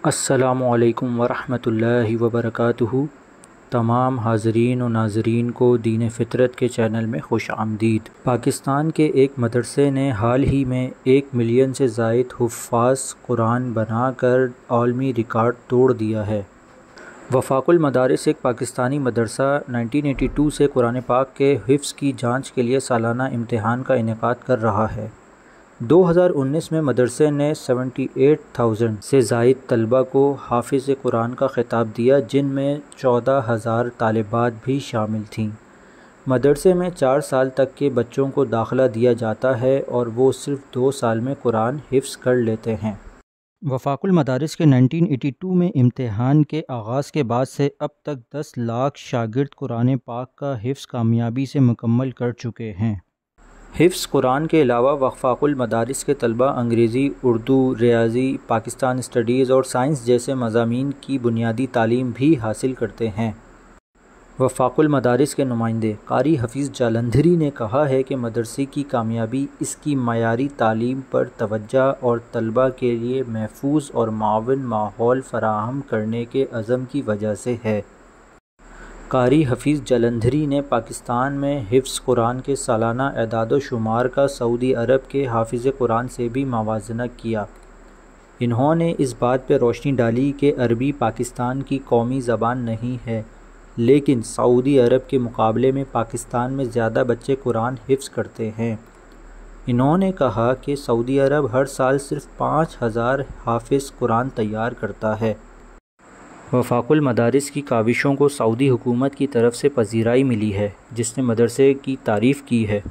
السلام علیکم ورحمۃ اللہ وبرکاتہ۔ تمام حاضرین و ناظرین کو دین فطرت کے چینل میں خوش آمدید۔ پاکستان کے ایک مدرسے نے حال ہی میں 1 ملین سے زائد حفاظ قرآن بنا کر عالمی ریکارڈ توڑ دیا ہے۔ وفاق المدارس ایک پاکستانی مدرسہ 1982 سے قرآن پاک کے حفظ کی جانچ کے لیے سالانہ امتحان کا انعقاد کر رہا ہے۔ 2019 میں مدرسے نے 78,000 سے زائد طلبہ کو حافظ قرآن کا خطاب دیا، جن میں 14,000 طالبات بھی شامل تھیں۔ مدرسے میں 4 سال تک کے بچوں کو داخلہ دیا جاتا ہے اور وہ صرف 2 سال میں قرآن حفظ کر لیتے ہیں۔ وفاق المدارس کے 1982 میں امتحان کے آغاز کے بعد سے اب تک 10 لاکھ شاگرد قرآن پاک کا حفظ کامیابی سے مکمل کر چکے ہیں۔ حفظ قرآن کے علاوہ وفاق المدارس کے طلبہ انگریزی، اردو، ریاضی، پاکستان اسٹڈیز اور سائنس جیسے مضامین کی بنیادی تعلیم بھی حاصل کرتے ہیں۔ وفاق المدارس کے نمائندے قاری حفیظ جالندھری نے کہا ہے کہ مدرسے کی کامیابی اس کی معیاری تعلیم پر توجہ اور طلبہ کے لیے محفوظ اور معاون ماحول فراہم کرنے کے عزم کی وجہ سے ہے۔ قاری حفیظ جالندھری نے پاکستان میں حفظ قرآن کے سالانہ اعداد و شمار کا سعودی عرب کے حافظ قرآن سے بھی موازنہ کیا۔ انہوں نے اس بات پہ روشنی ڈالی کہ عربی پاکستان کی قومی زبان نہیں ہے، لیکن سعودی عرب کے مقابلے میں پاکستان میں زیادہ بچے قرآن حفظ کرتے ہیں۔ انہوں نے کہا کہ سعودی عرب ہر سال صرف 5,000 حافظ قرآن تیار کرتا ہے۔ وفاق المدارس کی کاوشوں کو سعودی حکومت کی طرف سے پذیرائی ملی ہے، جس نے مدرسے کی تعریف کی ہے۔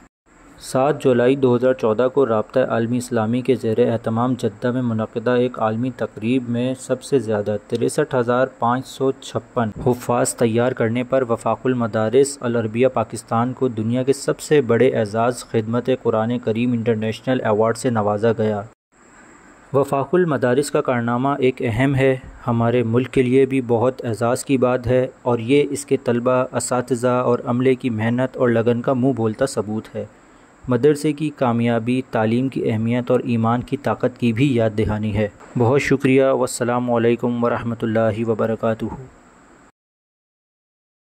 7 جولائی 2014 کو رابطہ عالمی اسلامی کے زیر اہتمام جدہ میں منعقدہ ایک عالمی تقریب میں سب سے زیادہ 63,556 حفاظ تیار کرنے پر وفاق المدارس العربیہ پاکستان کو دنیا کے سب سے بڑے اعزاز خدمت قرآن کریم انٹرنیشنل ایوارڈ سے نوازا گیا۔ وفاق المدارس کا کارنامہ ایک اہم ہے، ہمارے ملک کے لیے بھی بہت اعزاز کی بات ہے، اور یہ اس کے طلبہ، اساتذہ اور عملے کی محنت اور لگن کا منہ بولتا ثبوت ہے۔ مدرسے کی کامیابی تعلیم کی اہمیت اور ایمان کی طاقت کی بھی یاد دہانی ہے۔ بہت شکریہ، والسلام علیکم ورحمۃ اللہ وبرکاتہ۔